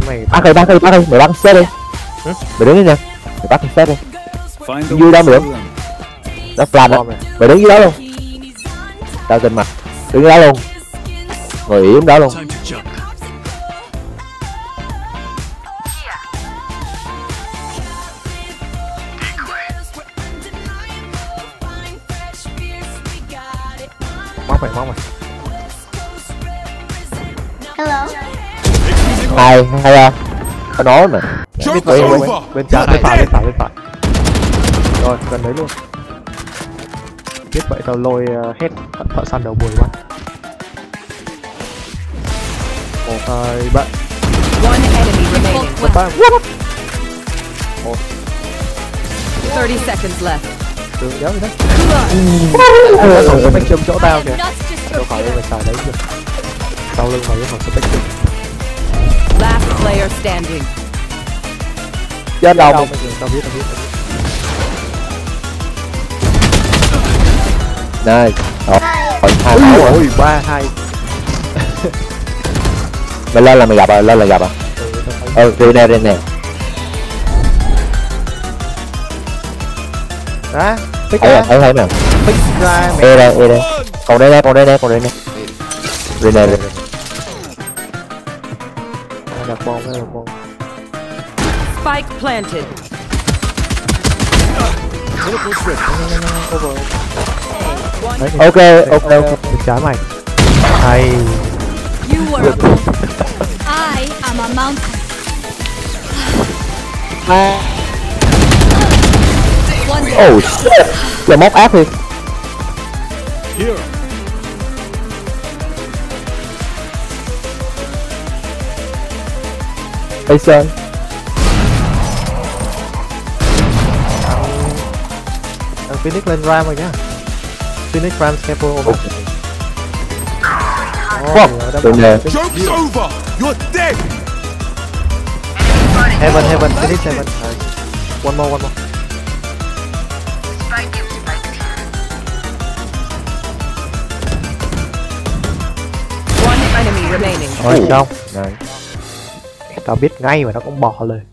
mày Bác ơi, mày bắn xét đi. Mày đứng đi nha. Mày bắt xét đi. Dưới đó mày đứng. Nó flash đó. Mày đứng dưới đó luôn. Tao tin mặt. Đứng dưới đó luôn. Ngồi yếu đó luôn. móc mày. Hello. Hay à. Tao nói mà. Bên trái bên phải. Rồi gần đấy luôn. Biết vậy tao lôi hết thợ săn đầu bùi quá. 1 2 3. One enemy remaining. 30 seconds left. Đường nhớ rồi đấy. Cái khẩu Spectrum chỗ tao kìa. Đâu phải mày xài đấy được. Sau lưng mày cái khẩu Spectrum. Last player standing. Chết đâu. Tao biết. Này. Rồi. Ôi 3-2. Mày lên là mày gặp à? Rồi nè. Đó. Thấy nè. Fix ra mày. Ê đây. Còn đây nè. Rồi nè. Đặt bom. Spike planted. Ok. Bên trái mày. Hay. You were a I am a mountain. Oh shit. Giờ móc ác đi. Ê Sơn. Thằng Phoenix lên Ram rồi nhá. Phoenix Ram Scalpel. Rồi nè. Joke's over! You're dead! Heaven, Phoenix Heaven. One more. One enemy remaining. Rồi xong. Này. Tao biết ngay mà nó cũng bỏเลย.